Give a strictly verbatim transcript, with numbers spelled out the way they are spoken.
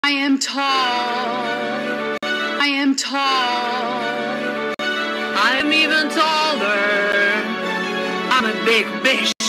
I am tall. I am tall. I am even taller. I'm a big bitch.